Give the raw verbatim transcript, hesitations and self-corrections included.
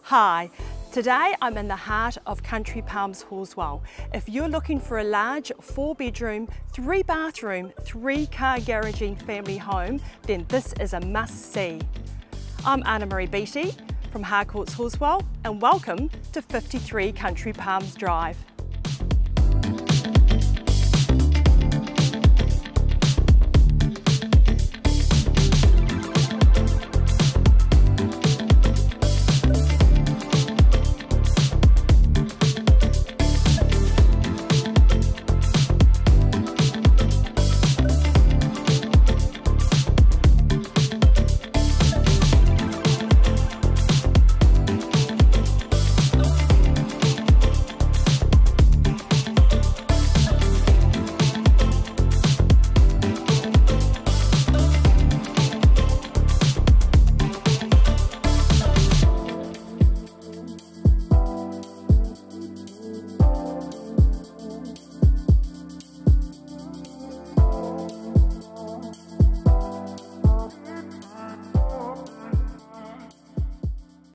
Hi, today I'm in the heart of Country Palms, Horswell. If you're looking for a large four bedroom, three bathroom, three car garaging family home, then this is a must see. I'm Anna Marie Beattie from Harcourts, Horswell, and welcome to fifty-three Country Palms Drive.